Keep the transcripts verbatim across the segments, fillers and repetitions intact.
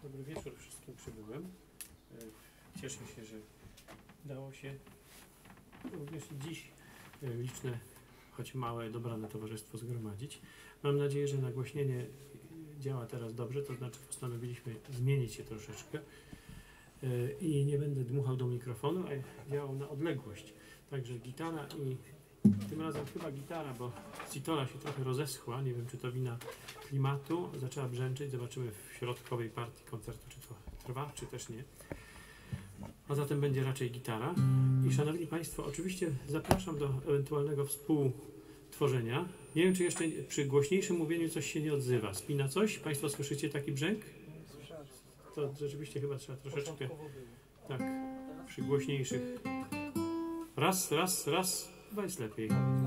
Dobry wieczór wszystkim przybyłym. Cieszę się, że udało się również dziś liczne, choć małe, dobrane towarzystwo zgromadzić. Mam nadzieję, że nagłośnienie działa teraz dobrze, to znaczy postanowiliśmy zmienić się troszeczkę i nie będę dmuchał do mikrofonu, a działał na odległość. Także gitara i tym razem chyba gitara, bo Citola się trochę rozeschła, nie wiem czy to wina klimatu, zaczęła brzęczeć, zobaczymy w środkowej partii koncertu, czy to trwa, czy też nie. A zatem będzie raczej gitara. I szanowni Państwo, oczywiście zapraszam do ewentualnego współtworzenia. Nie wiem, czy jeszcze przy głośniejszym mówieniu coś się nie odzywa. Spina coś? Państwo słyszycie taki brzęk? To rzeczywiście chyba trzeba troszeczkę, tak, przy głośniejszych. Raz, raz, raz. Chyba jest lepiej.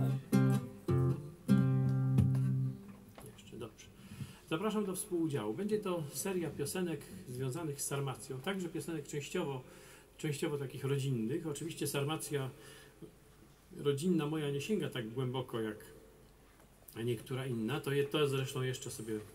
Jeszcze dobrze. Zapraszam do współudziału. Będzie to seria piosenek związanych z sarmacją. Także piosenek częściowo, częściowo takich rodzinnych. Oczywiście sarmacja rodzinna moja nie sięga tak głęboko jak niektóra inna. To, je, to zresztą jeszcze sobie yy,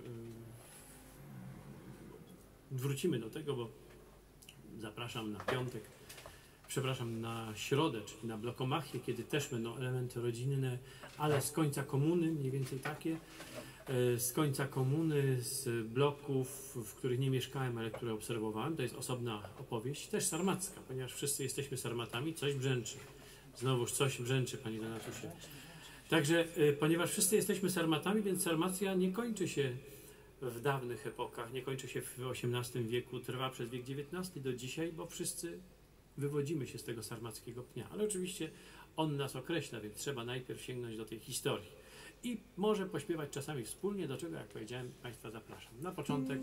wrócimy do tego, bo zapraszam na piątek. Przepraszam, na środę, czyli na Blokomachię, kiedy też będą elementy rodzinne, ale z końca komuny, mniej więcej takie, z końca komuny, z bloków, w których nie mieszkałem, ale które obserwowałem. To jest osobna opowieść, też sarmacka, ponieważ wszyscy jesteśmy sarmatami, coś brzęczy. Znowuż coś brzęczy, Panie Donatusie. Także, ponieważ wszyscy jesteśmy sarmatami, więc sarmacja nie kończy się w dawnych epokach, nie kończy się w osiemnastym wieku, trwa przez wiek dziewiętnasty do dzisiaj, bo wszyscy wywodzimy się z tego sarmackiego pnia, ale oczywiście on nas określa, więc trzeba najpierw sięgnąć do tej historii i może pośpiewać czasami wspólnie, do czego, jak powiedziałem, Państwa zapraszam. Na początek,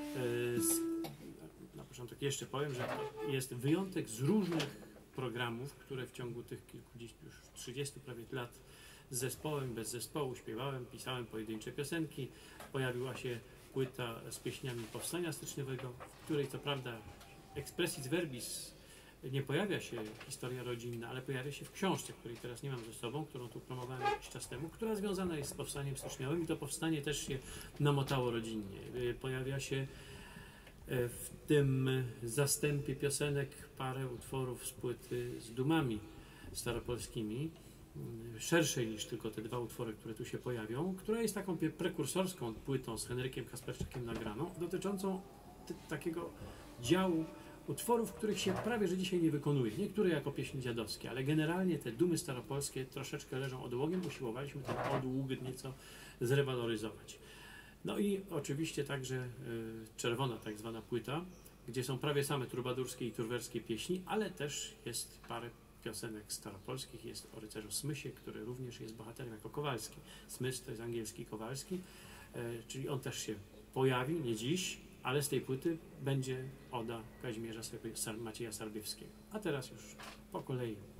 yy, na początek jeszcze powiem, że jest wyjątek z różnych programów, które w ciągu tych kilkudziesięciu, już trzydziestu prawie lat z zespołem, bez zespołu śpiewałem, pisałem pojedyncze piosenki, pojawiła się płyta z pieśniami Powstania Styczniowego, w której co prawda expressis verbis nie pojawia się historia rodzinna, ale pojawia się w książce, której teraz nie mam ze sobą, którą tu promowałem jakiś czas temu, która związana jest z powstaniem styczniowym i to powstanie też się namotało rodzinnie. Pojawia się w tym zastępie piosenek parę utworów z płyty z dumami staropolskimi, szerszej niż tylko te dwa utwory, które tu się pojawią, która jest taką prekursorską płytą z Henrykiem Kasperczakiem nagraną, dotyczącą takiego działu utworów, których się prawie że dzisiaj nie wykonuje. Niektóre jako pieśni dziadowskie, ale generalnie te dumy staropolskie troszeczkę leżą odłogiem, usiłowaliśmy ten odłóg nieco zrewaloryzować. No i oczywiście także y, czerwona tak zwana płyta, gdzie są prawie same trubadurskie i turwerskie pieśni, ale też jest parę piosenek staropolskich. Jest o rycerzu Smysie, który również jest bohaterem jako Kowalski. Smys to jest angielski Kowalski, y, czyli on też się pojawi, nie dziś, ale z tej płyty będzie oda Kazimierza Macieja Sarbiewskiego. A teraz już po kolei.